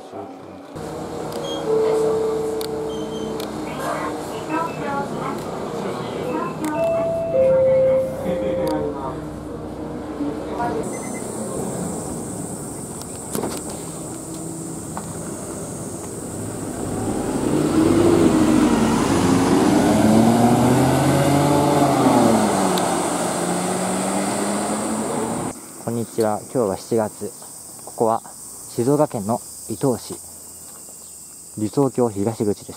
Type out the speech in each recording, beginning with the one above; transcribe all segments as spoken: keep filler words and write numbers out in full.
こんにちは。今日はしちがつ。ここは静岡県の伊東市、理想郷東口です。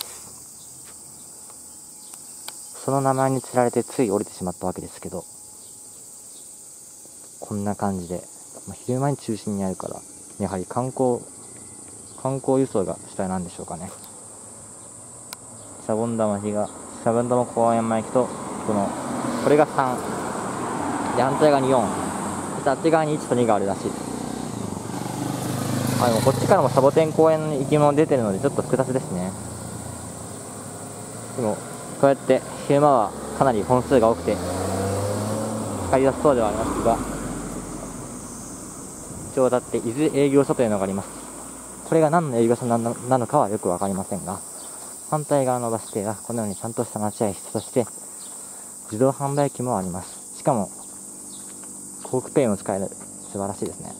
その名前につられてつい降りてしまったわけですけど、こんな感じで、まあ、昼間に中心にあるから、やはり観光観光輸送が主体なんでしょうかね。シャボン玉日がシャボン玉公園前駅と、このこれがさんで、反対側によん、あっち側にいちとにがあるらしいです。あ、でもこっちからもサボテン公園の行きも出てるのでちょっと複雑ですね。でもこうやって昼間はかなり本数が多くて使いやすそうではありますが、一応だって伊豆営業所というのがあります。これが何の営業所なの、なのかはよくわかりませんが、反対側のバス停はこのようにちゃんとした待合室、そして自動販売機もあります。しかもコークペイも使える。素晴らしいですね。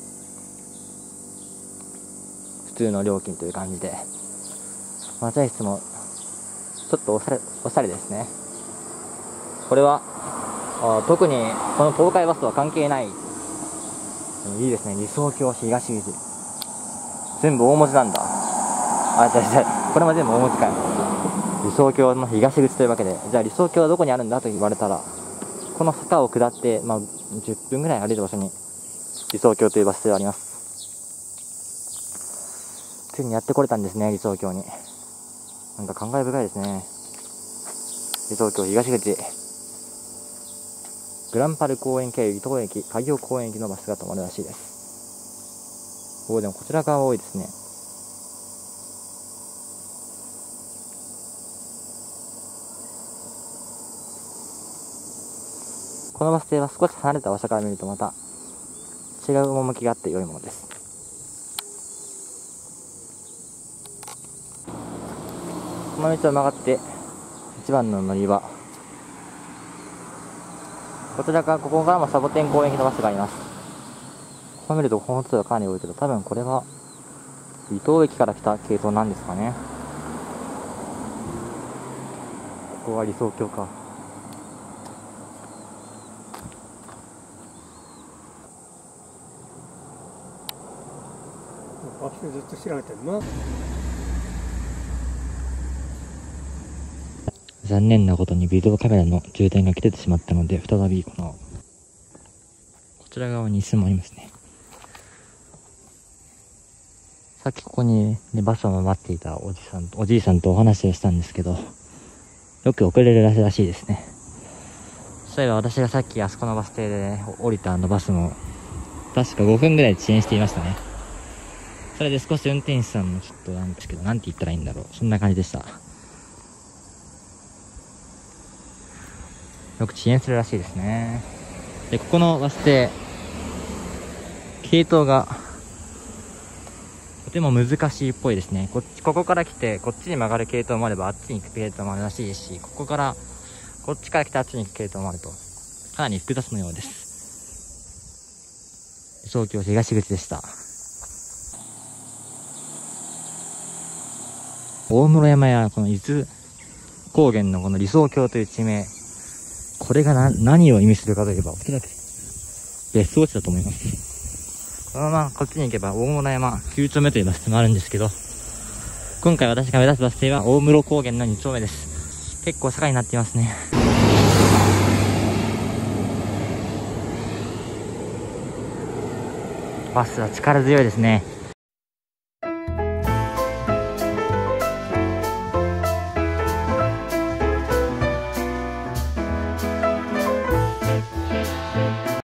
普通の料金という感じで、待合室もちょっとおしゃれ、おしゃれですね。これはあ特にこの東海バスとは関係ない。いいですね。理想郷東口、全部大文字なんだ。あ、違う違う、これも全部大文字かよ。理想郷の東口というわけで、じゃあ理想郷はどこにあるんだと言われたら、この坂を下って、まあ、じゅっぷんぐらい歩いた場所に理想郷というバス停があります。ついにやってこれたんですね、理想郷に。なんか感慨深いですね。理想郷東口、グランパル公園経由伊東駅、海洋公園駅のバスが止まるらしいです。おお、でもこちら側多いですね。このバス停は少し離れた場所から見るとまた違う趣があって良いものです。この道を曲がって一番の乗り場、こちらからここからもサボテン公園行きのバスがあります。こう見ると本数がかなり多いけど、多分これは伊東駅から来た系統なんですかね。ここは理想郷か。 バスずっと調べてるな。 残念なことにビデオカメラの充電が切れてしまったので、再びこのこちら側に椅子もありますね。さっきここに、ね、バスを待っていたおじさんおじいさんとお話をしたんですけど、よく遅れるらしいですね。そういえば私がさっきあそこのバス停で降りたあのバスも確かごふんぐらい遅延していましたね。それで少し運転手さんもちょっとなんですけど、なんて言ったらいいんだろう、そんな感じでした。よく遅延するらしいですね。で、ここのバス停、系統がとても難しいっぽいですね。こっち、ここから来てこっちに曲がる系統もあれば、あっちに行く系統もあるらしいし、ここからこっちから来てあっちに行く系統もあると、かなり複雑のようです。東京東口でした。大室山やこの伊豆高原のこの理想郷という地名、これがな何を意味するかといえば、おそらく別荘地だと思います。このままこっちに行けば大室山きゅう丁目というバス停もあるんですけど、今回私が目指すバス停は大室高原のに丁目です。結構坂になっていますね。バスは力強いですね。